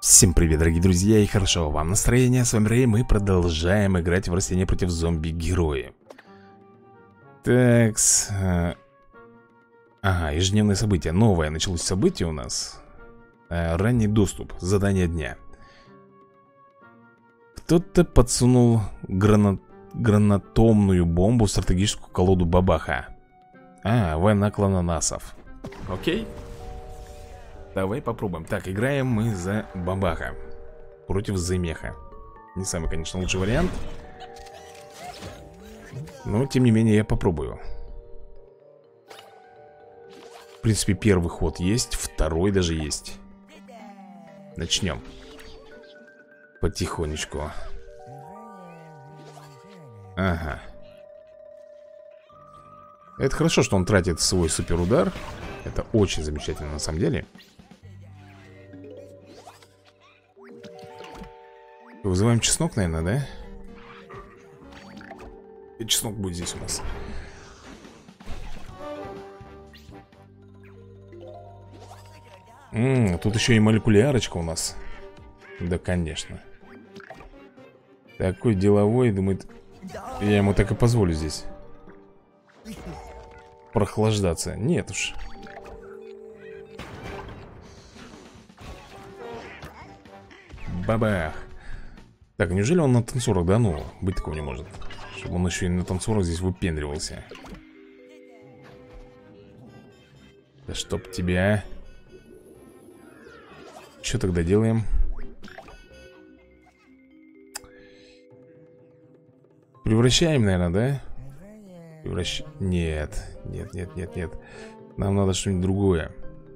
Всем привет, дорогие друзья, и хорошо вам настроение. С вами Рэй, мы продолжаем играть в растения против зомби-герои. Такс. Ага, ежедневное событие. Новое началось событие у нас. Ранний доступ. Задание дня. Кто-то подсунул гранатомную бомбу в стратегическую колоду Бабаха. война кланонасов. Окей. Давай попробуем. Так, играем мы за Бабаха против Займеха. Не самый, конечно, лучший вариант, но, тем не менее, я попробую. В принципе, первый ход есть, второй даже есть. Начнем. Потихонечку. Ага. Это хорошо, что он тратит свой суперудар. Это очень замечательно, на самом деле. Вызываем чеснок, наверное, да? И чеснок будет здесь у нас. Тут еще и молекулярочка у нас. Да, конечно. Такой деловой, думает, я ему так и позволю здесь прохлаждаться. Нет уж. Бабах. Так, неужели он на танцорах, да? Ну, быть такого не может. Чтобы он еще и на танцорах здесь выпендривался. Да чтоб тебя. Что тогда делаем? Превращаем, наверное, да? Нет, нет, нет, нет, нет. Нам надо что-нибудь другое.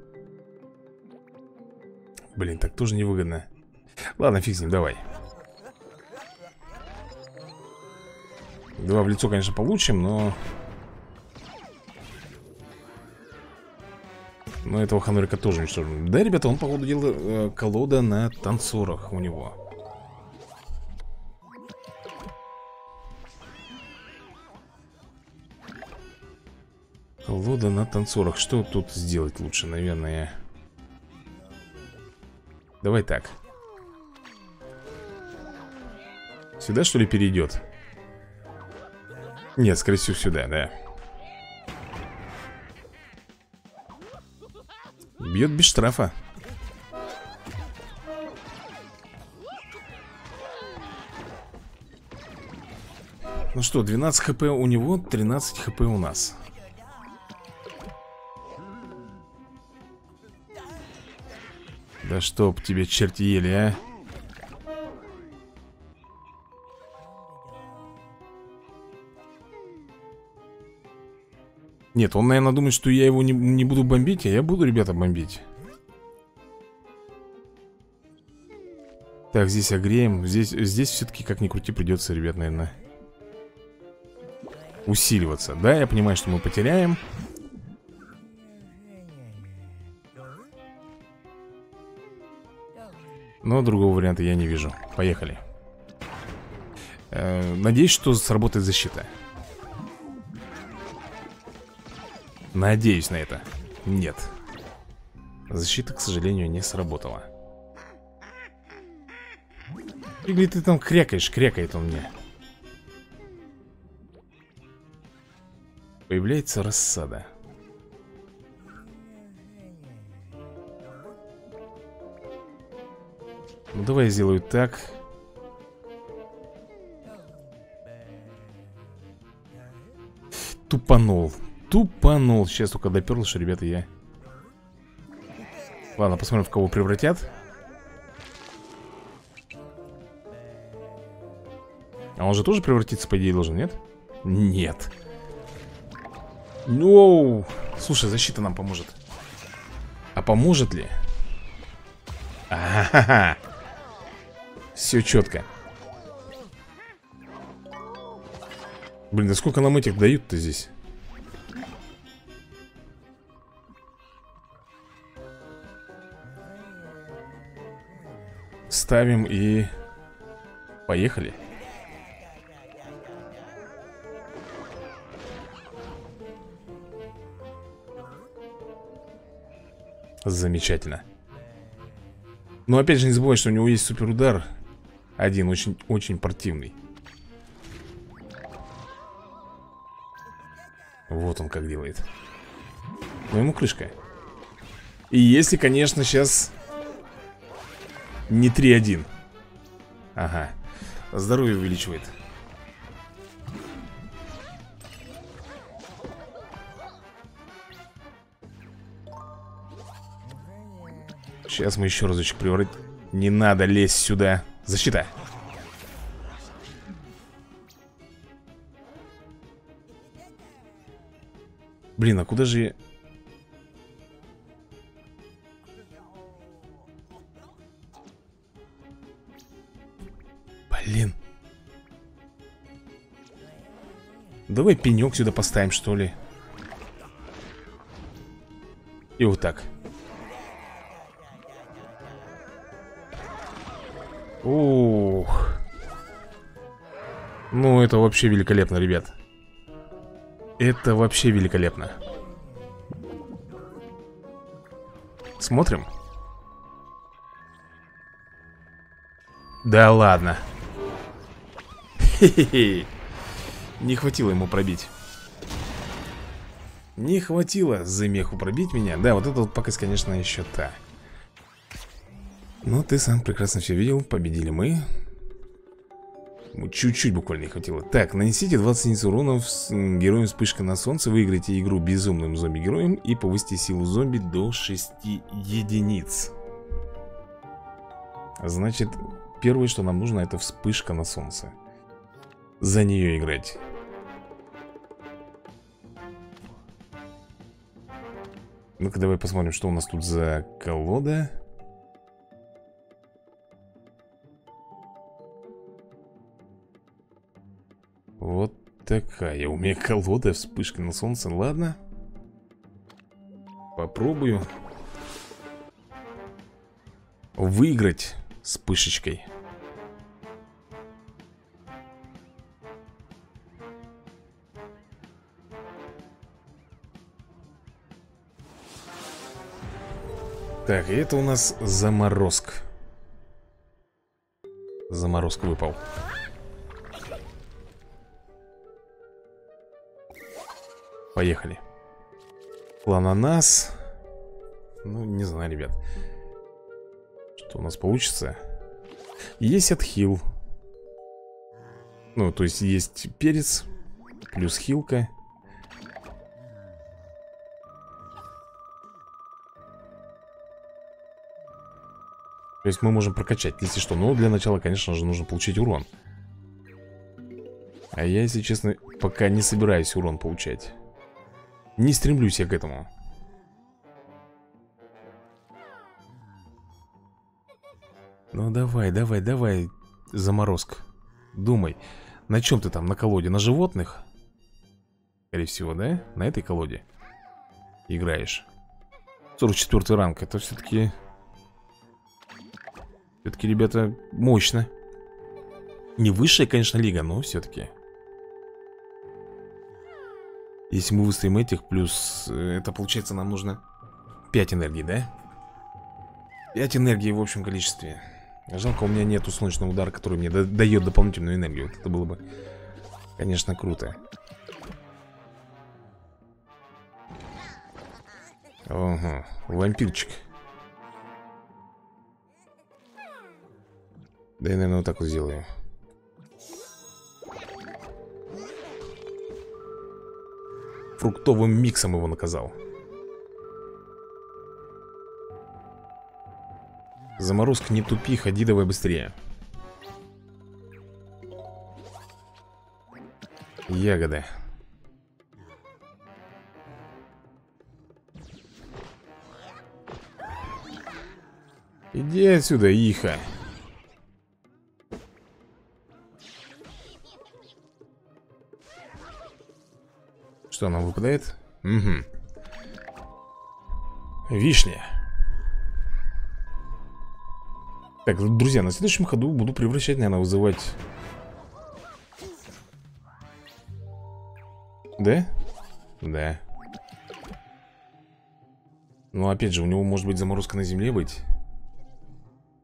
Блин, так тоже невыгодно. Ладно, фиг с ним, давай. Два в лицо, конечно, получим, но этого ханурика тоже уничтожим. Да, ребята, он, походу дела, колода на танцорах у него. Колода на танцорах. Что тут сделать лучше, наверное? Давай так. Сюда, что ли, перейдет? Нет, скорее всего, сюда, да. Бьет без штрафа. Ну что, 12 хп у него, 13 хп у нас. Да чтоб тебе черти ели, а. Нет, он, наверное, думает, что я его не буду бомбить. А я буду, ребята, бомбить. Так, здесь огреем. Здесь все-таки, как ни крути, придется, ребят, наверное, усиливаться. Да, я понимаю, что мы потеряем. Но другого варианта я не вижу. Поехали. Надеюсь, что сработает защита. Надеюсь на это. Нет. Защита, к сожалению, не сработала. Или ты там крякаешь, крякает он мне. Появляется рассада. Ну давай я сделаю так. Тупанул. Тупанул. Сейчас только доперло, что, ребята, я... Ладно, посмотрим, в кого превратят. А он же тоже превратиться, по идее, должен, нет? Нет. Ноу. Слушай, защита нам поможет. А поможет ли? Ага. Все четко. Блин, да сколько нам этих дают-то здесь? Ставим и... Поехали. Замечательно. Но опять же не забывай, что у него есть суперудар. Один очень противный. Вот он как делает. Ну ему крышка. И если, конечно, сейчас не 3-1. Ага. Здоровье увеличивает. Сейчас мы еще разочек превратим. Не надо лезть сюда. Защита. Блин, а куда же я... Блин. Давай пенек сюда поставим, что ли. И вот так. Ух. Ну, это вообще великолепно, ребят. Это вообще великолепно. Смотрим. Да ладно. Хе-хе-хе. Не хватило ему пробить. Не хватило Земеху пробить меня. Да, вот это вот пакость, конечно, еще та. Ну, ты сам прекрасно все видел. Победили мы. Чуть-чуть буквально не хватило. Так, нанесите 20 единиц уронов с героем вспышка на солнце. Выиграйте игру безумным зомби-героем и повысьте силу зомби до 6 единиц. Значит, первое, что нам нужно, это вспышка на солнце. За нее играть. Ну-ка, давай посмотрим, что у нас тут за колода. Вот такая у меня колода, вспышка на солнце. Ладно. Попробую выиграть с пышечкой. Так, и это у нас заморозка. Заморозка выпал. Поехали. Клананас. Ну, не знаю, ребят. Что у нас получится? Есть отхил. Ну, то есть есть перец плюс хилка. То есть мы можем прокачать, если что. Но для начала, конечно же, нужно получить урон. А я, если честно, пока не собираюсь урон получать. Не стремлюсь я к этому. Ну давай, давай, давай, заморозка. Думай, на чем ты там, на колоде? На животных? Скорее всего, да? На этой колоде играешь. 44 ранг, это все-таки... Все-таки, ребята, мощно. Не высшая, конечно, лига, но все-таки. Если мы выставим этих, плюс... Это, получается, нам нужно 5 энергий, да? 5 энергий в общем количестве. Жалко, у меня нету солнечного удара, который мне дает дополнительную энергию. Вот это было бы, конечно, круто. Ага, вампирчик. Да я, наверное, вот так вот сделаю. Фруктовым миксом его наказал. Заморозка, не тупи, ходи давай быстрее. Ягода. Иди отсюда, иха. Что нам выпадает? Угу. Вишня. Так, друзья, на следующем ходу буду превращать, наверное, вызывать. Да? Да. Ну, опять же, у него может быть заморозка на земле быть.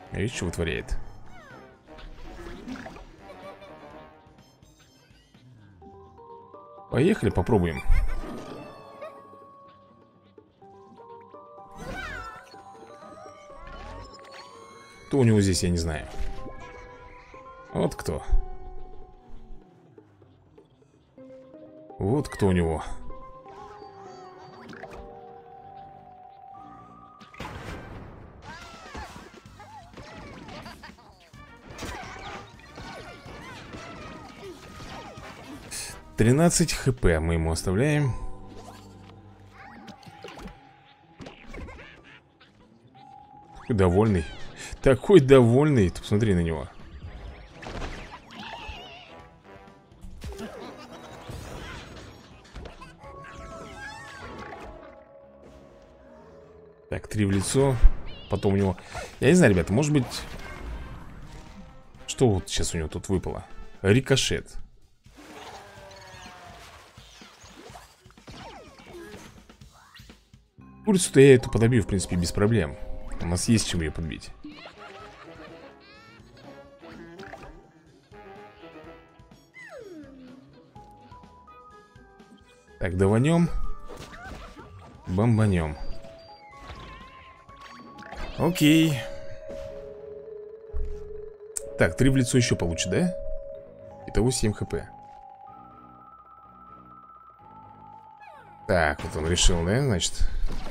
Видишь, что вытворяет? Поехали, попробуем. Кто у него здесь, я не знаю. Вот кто. Вот кто у него. «13 хп» мы ему оставляем. Такой довольный. Такой довольный. Ты посмотри на него. Так, 3 в лицо. Потом у него... Я не знаю, ребята, может быть... Что вот сейчас у него тут выпало? Рикошет. Курицу-то я эту подобью, в принципе, без проблем. У нас есть чем ее подбить. Так, даванем. Бомбанем. Окей. Так, 3 в лицо еще получит, да? Итого 7 хп. Так, вот он решил, да, значит.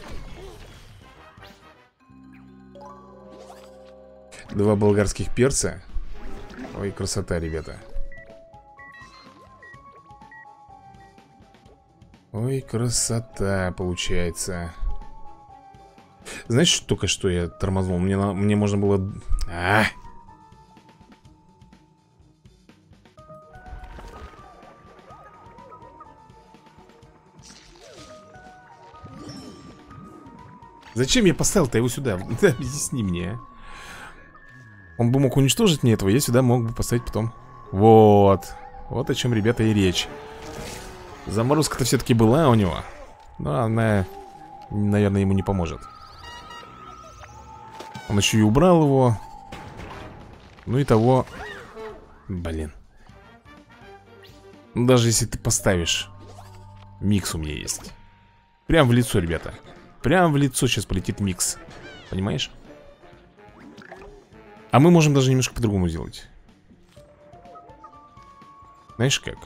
Два болгарских перца. Ой, красота, ребята. Ой, красота получается. Знаешь, что только что я тормознул? Мне можно было... Зачем я поставил-то его сюда? Да, объясни мне. Он бы мог уничтожить мне этого, я сюда мог бы поставить потом. Вот. Вот о чем, ребята, и речь. Заморозка-то все-таки была у него. Но она, наверное, ему не поможет. Он еще и убрал его. Ну и того. Блин. Ну, даже если ты поставишь. Микс у меня есть. Прям в лицо, ребята. Прям в лицо сейчас полетит микс. Понимаешь? А мы можем даже немножко по-другому сделать. Знаешь как?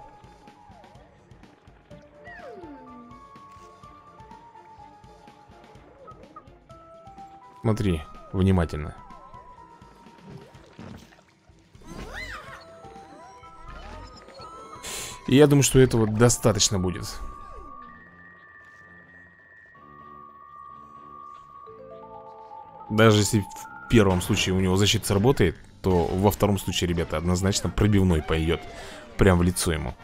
Смотри, внимательно. И я думаю, что этого достаточно будет. Даже если в первом случае у него защита сработает, то во втором случае, ребята, однозначно пробивной пойдет. Прям в лицо ему.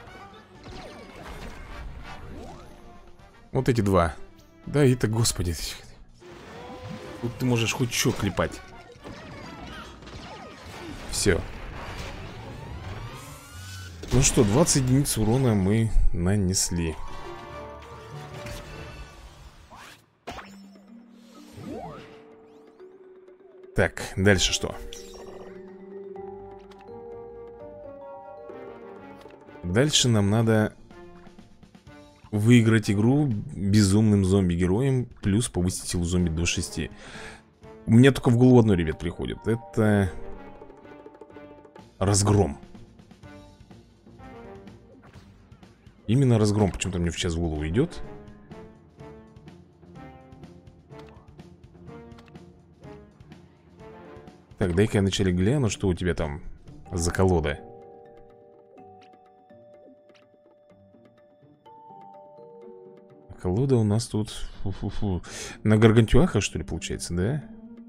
Вот эти два. Да, это, господи. Тут ты можешь хоть что клепать. Все. Ну что, 20 единиц урона мы нанесли. Так, дальше что? Дальше нам надо выиграть игру безумным зомби-героем, плюс повысить силу зомби до 6. Мне только в голову одно, ребят, приходит. Это разгром. Именно разгром почему-то мне сейчас в голову идет. Так, дай-ка я вначале гляну, что у тебя там за колода. Колода у нас тут... Фу-фу-фу. На гаргантюахах, что ли, получается, да?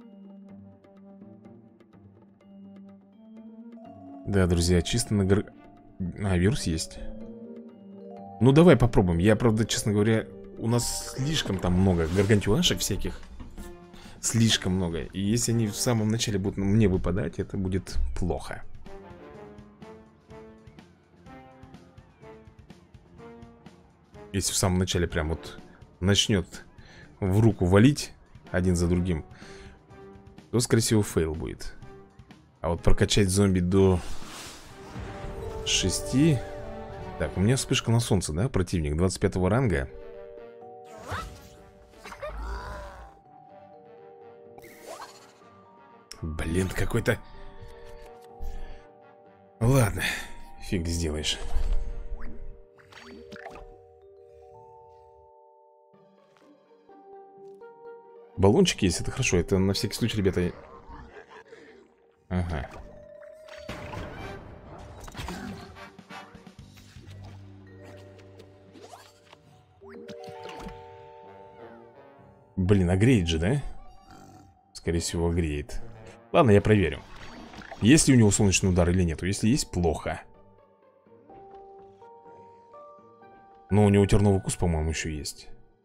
Да, друзья, чисто на вирус есть. Ну, давай попробуем. Я, правда, честно говоря, у нас слишком там много гаргантюашек всяких. Слишком много. И если они в самом начале будут мне выпадать, это будет плохо. Если в самом начале прям вот начнет в руку валить один за другим, то, скорее всего, фейл будет. А вот прокачать зомби до 6. Так, у меня вспышка на солнце, да, противник 25 ранга. Блин, какой-то... Ладно, фиг сделаешь. Баллончик есть, это хорошо. Это на всякий случай, ребята. Ага. Блин, а греет же, да? Скорее всего, греет. Ладно, я проверю. Есть ли у него солнечный удар или нету. Если есть, плохо. Но у него терновый укус, по-моему, еще есть.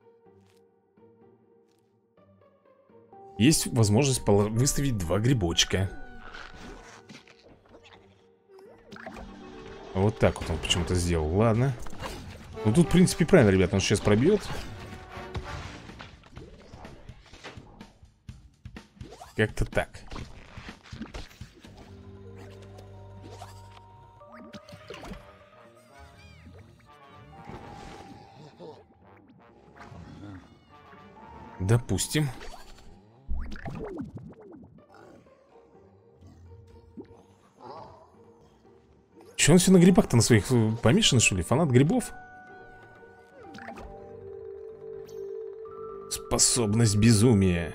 Есть возможность выставить 2 грибочка. Вот так вот он почему-то сделал. Ладно. Ну тут, в принципе, правильно, ребят. Он сейчас пробьет. Как-то так. Допустим. Че он все на грибах-то на своих помешан, что ли? Фанат грибов? Способность безумия.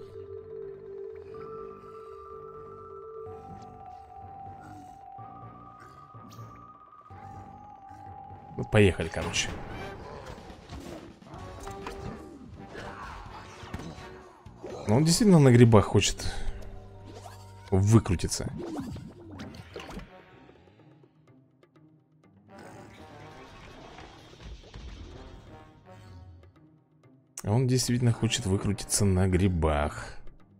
Ну, поехали, короче. Но он действительно на грибах хочет выкрутиться. Он действительно хочет выкрутиться на грибах.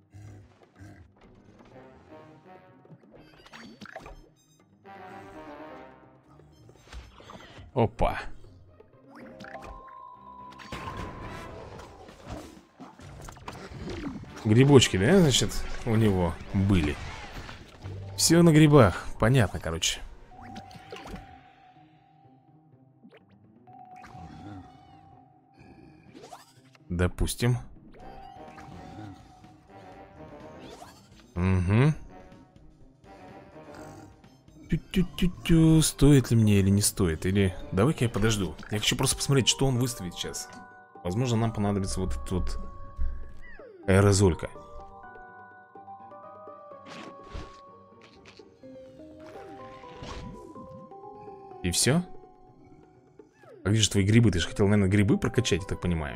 Опа. Грибочки, да, значит, у него были. Все на грибах, понятно, короче. Допустим. Угу. Тю-тю-тю-тю. Стоит ли мне или не стоит? Или давай-ка я подожду. Я хочу просто посмотреть, что он выставит сейчас. Возможно, нам понадобится вот этот вот аэрозолька. И все? А где же твои грибы? Ты же хотел, наверное, грибы прокачать, я так понимаю.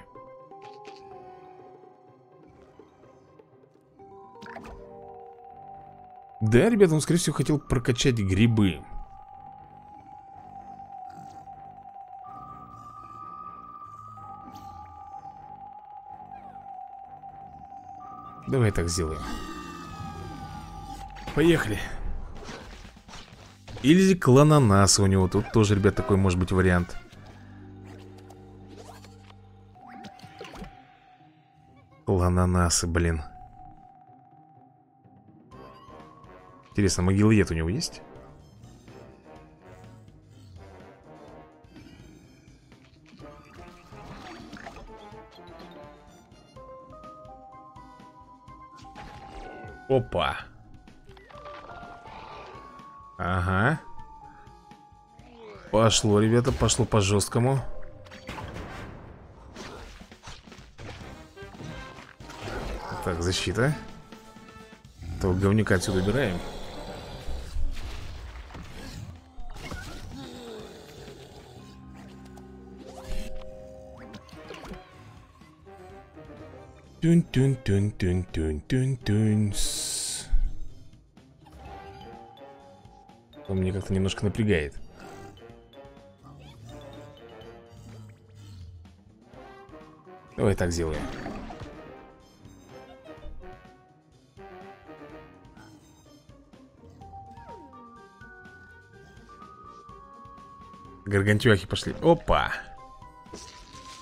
Да, ребята, он, скорее всего, хотел прокачать грибы. Давай так сделаем. Поехали. Или клан ананаса у него. Тут тоже, ребят, такой может быть вариант. Клан ананасы, блин. Интересно, могилоед у него есть? Опа. Ага. Пошло, ребята, пошло по жесткому. Так, защита. Того говнюка отсюда убираем. Тюнь-тюнь-тюнь-тюнь-тюнь-тюнь-тюнь. Он мне как-то немножко напрягает. Давай так сделаем. Гаргантюахи пошли. Опа.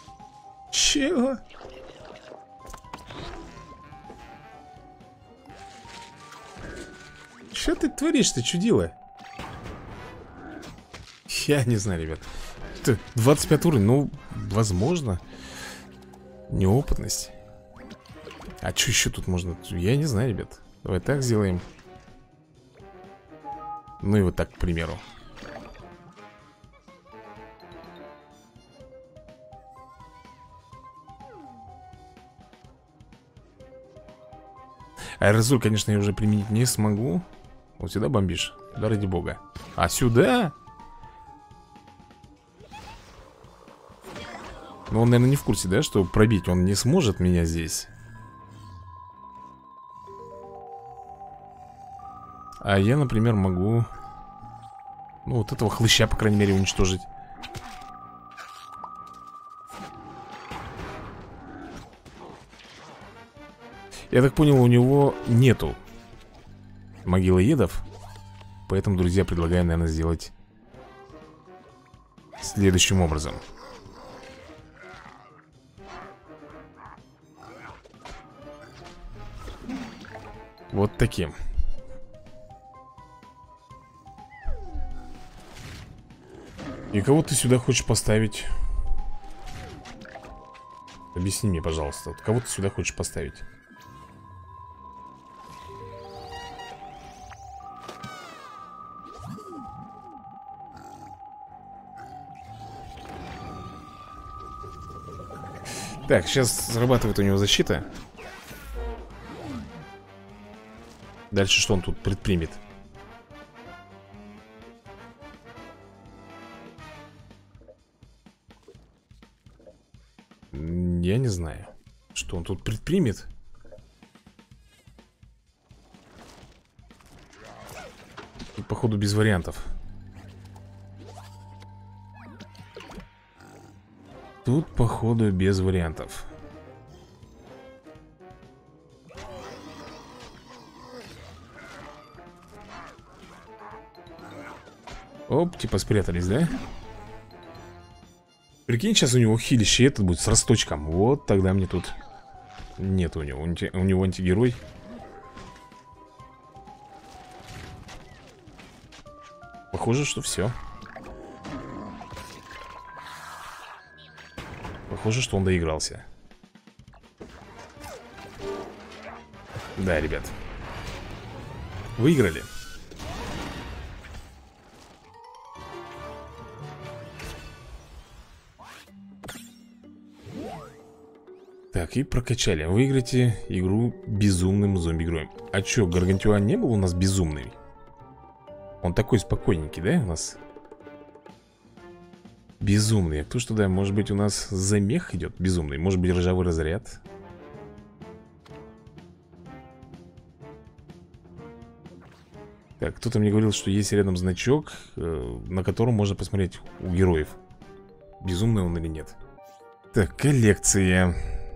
Чего? Что ты творишь, ты чудила? Я не знаю, ребят. 25 уровень, ну, возможно. Неопытность. А что еще тут можно? Я не знаю, ребят. Давай так сделаем. Ну и вот так, к примеру. Аэрозоль, конечно, я уже применить не смогу. Вот сюда бомбишь? Да ради бога. А сюда? Ну, он, наверное, не в курсе, да, что пробить он не сможет меня здесь. А я, например, могу... Ну, вот этого хлыща, по крайней мере, уничтожить. Я так понял, у него нету могилоедов. Поэтому, друзья, предлагаю, наверное, сделать следующим образом. Вот таким. И кого ты сюда хочешь поставить? Объясни мне, пожалуйста, вот кого ты сюда хочешь поставить? Так, сейчас срабатывает у него защита. Дальше что он тут предпримет? Я не знаю, что он тут предпримет. Тут, походу, без вариантов. Тут, походу, без вариантов. Оп, типа спрятались, да? Прикинь, сейчас у него хилище этот будет с росточком. Вот тогда мне тут... Нет у него, у него антигерой. Похоже, что все. Похоже, что он доигрался. Да, ребят. Выиграли. Так, и прокачали. Выиграйте игру безумным зомби-героем. А чё, Гаргантюа не был у нас безумный? Он такой спокойненький, да, у нас? Безумный. А кто что, да, может быть, у нас замех идет безумный? Может быть, ржавый разряд? Так, кто-то мне говорил, что есть рядом значок, на котором можно посмотреть у героев, безумный он или нет. Так, коллекция.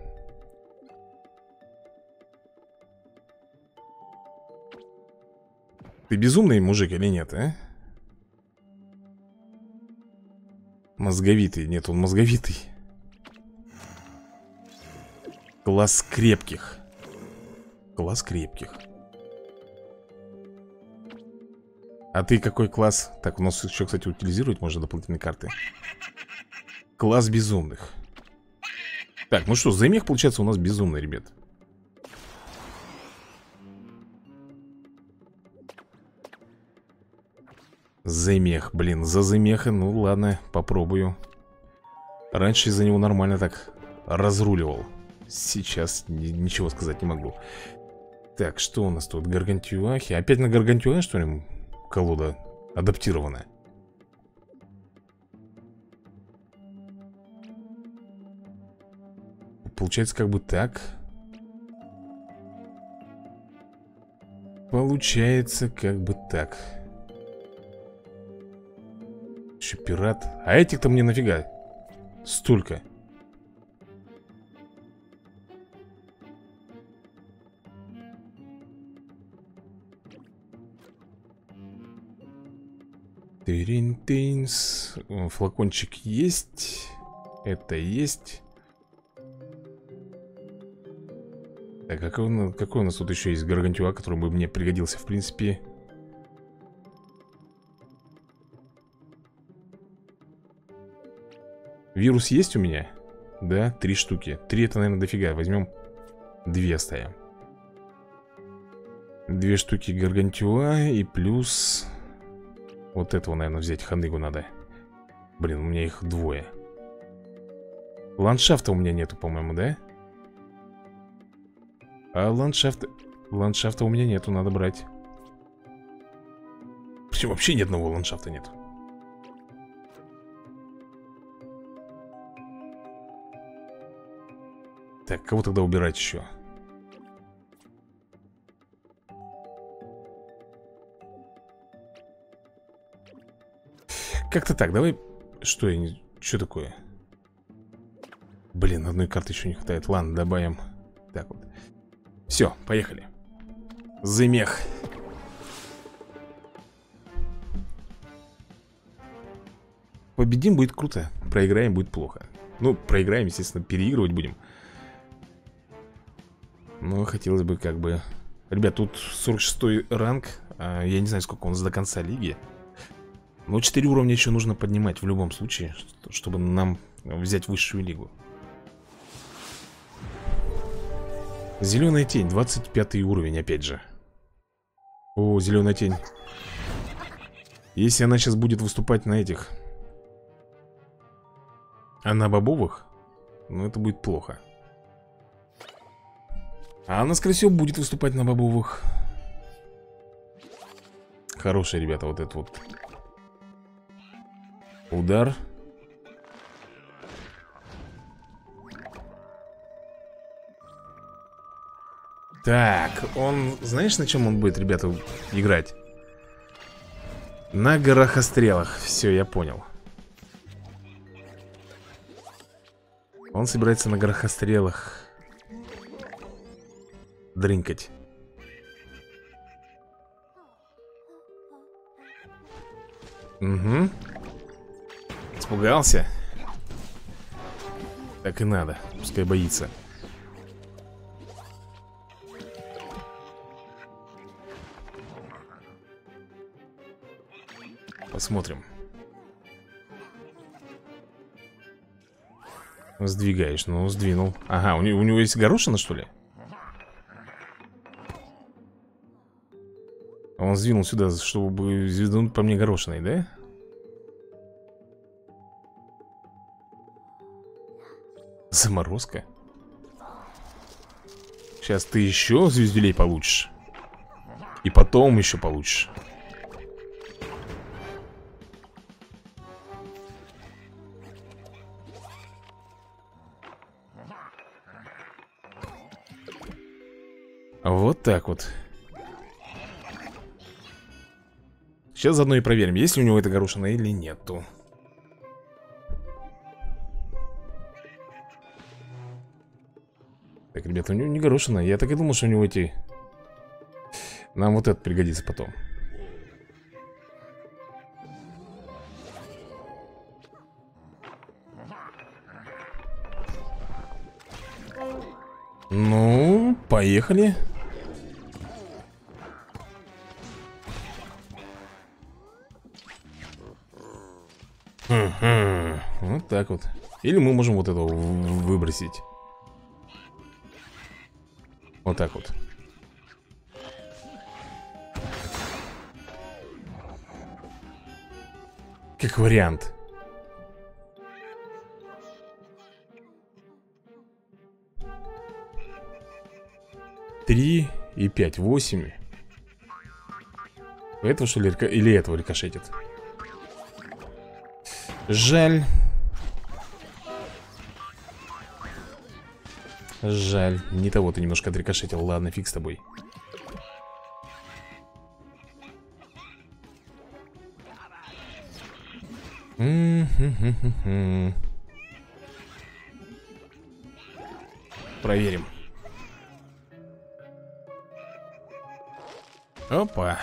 Ты безумный мужик или нет, а? Мозговитый. Нет, он мозговитый. Класс крепких. Класс крепких. А ты какой класс? Так, у нас еще, кстати, утилизировать можно дополнительные карты. Класс безумных. Так, ну что, замех, получается, у нас безумный, ребят. Замех, блин, за замеха. Ну ладно, попробую. Раньше из-за него нормально так разруливал. Сейчас ничего сказать не могу. Так, что у нас тут? Гаргантюахи. Опять на Гаргантюа, что ли, колода адаптирована? Получается как бы так. Получается как бы так. Еще пират. А этих-то мне нафига столько? Тырин-тынс. Флакончик есть. Это есть. Так, какой у нас тут еще есть Гаргантюа, который бы мне пригодился, в принципе. Вирус есть у меня? Да, 3 штуки. 3 это, наверное, дофига. Возьмем 2 оставим. 2 штуки гаргантюа и плюс... Вот этого, наверное, взять. Ханыгу надо. Блин, у меня их 2. Ландшафта у меня нету, по-моему, да? А ландшафта у меня нету, надо брать. Причем вообще ни одного ландшафта нет. Так, кого тогда убирать еще? Как-то так, давай. Что я не... Что такое? Блин, одной карты еще не хватает. Ладно, добавим. Так вот. Все, поехали. Замех. Победим, будет круто. Проиграем, будет плохо. Ну, проиграем, естественно, переигрывать будем. Но хотелось бы как бы... Ребят, тут 46-й ранг. Я не знаю, сколько у нас до конца лиги. Но 4 уровня еще нужно поднимать в любом случае, чтобы нам взять высшую лигу. Зеленая тень, 25 уровень, опять же. О, зеленая тень. Если она сейчас будет выступать на этих... А на бобовых, ну это будет плохо. А она, скорее всего, будет выступать на бобовых. Хорошие, ребята, вот этот вот удар. Так, он... Знаешь, на чем он будет, ребята, играть? На горохострелах. Все, я понял. Он собирается на горохострелах дрынкать. Угу. Испугался? Так и надо, пускай боится. Посмотрим. Сдвигаешь, ну сдвинул. Ага, у него есть горошина, что ли? Он сдвинул сюда, чтобы звездануть по мне горошиной, да? Заморозка. Сейчас ты еще звездюлей получишь. И потом еще получишь. Вот так вот. Сейчас заодно и проверим, есть ли у него эта горошина или нету. Так, ребята, у него не горошина. Я так и думал, что у него эти... Нам вот это пригодится потом. Ну, поехали. Вот так вот. Или мы можем вот этого выбросить. Вот так вот. Как вариант. Три и 5, 8. Этого что ли, или этого рикошетит? Жаль. Жаль, не того ты немножко отрикошетил. Ладно, фиг с тобой. Проверим. Опа.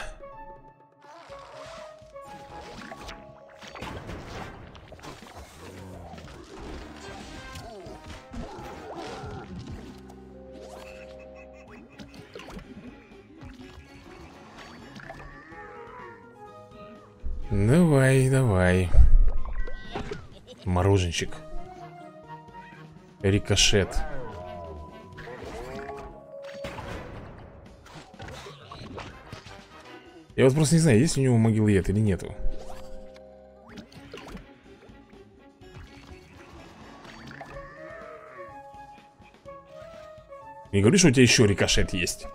Давай, давай. Мороженщик. Рикошет. Я вот просто не знаю, есть у него могилоед или нету. Не говори, что у тебя еще рикошет есть.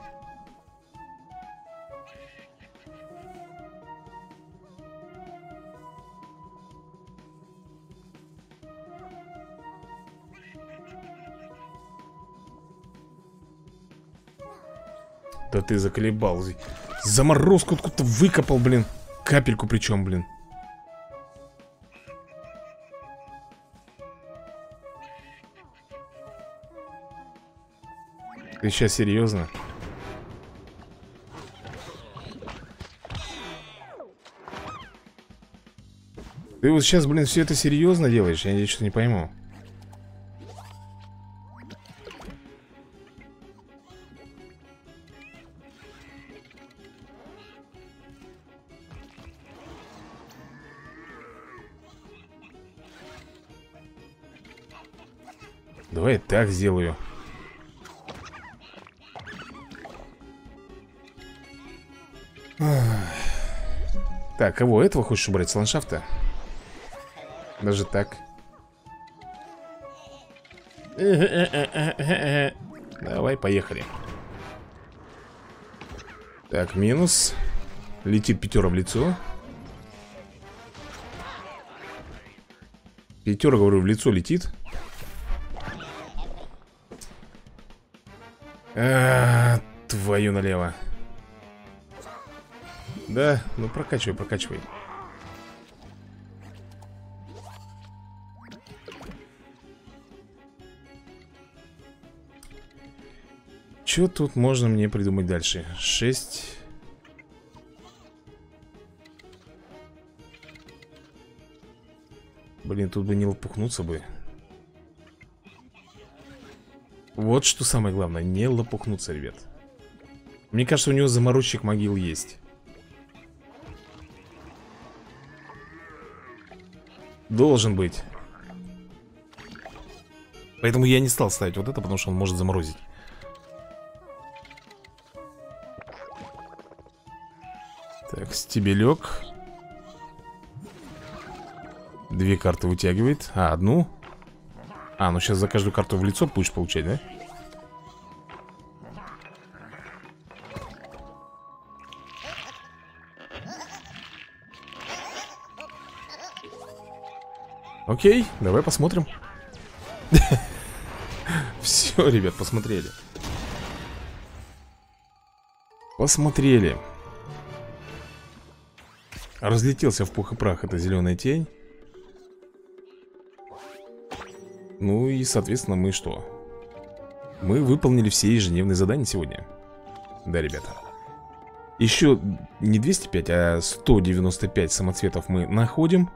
Да ты заколебал. Заморозку откуда-то выкопал, блин. Капельку причем, блин. Ты сейчас серьезно? Ты вот сейчас, блин, все это серьезно делаешь? Я что-то не пойму. Давай я так сделаю. Так, кого этого хочешь убрать с ландшафта? Даже так. Давай, поехали. Так, минус. Летит пятера в лицо. Пятера, говорю, в лицо летит. Твою налево. Да, ну прокачивай, прокачивай. Что тут можно мне придумать дальше? 6. Блин, тут бы не лопухнуться бы. Вот что самое главное, не лопухнуться, ребят. Мне кажется, у него заморозчик могил есть. Должен быть. Поэтому я не стал ставить вот это, потому что он может заморозить. Так, стебелек. 2 карты вытягивает. А, одну. А, ну сейчас за каждую карту в лицо будешь получать, да? Окей, давай посмотрим. Все, ребят, посмотрели. Посмотрели. Разлетелся в пух и прах эта зеленая тень. Ну и, соответственно, мы что? Мы выполнили все ежедневные задания сегодня. Да, ребята. Еще не 205, а 195 самоцветов мы находим.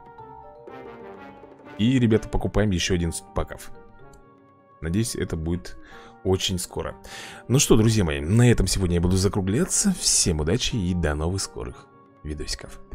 И, ребята, покупаем еще 11 паков. Надеюсь, это будет очень скоро. Ну что, друзья мои, на этом сегодня я буду закругляться. Всем удачи и до новых скорых видосиков.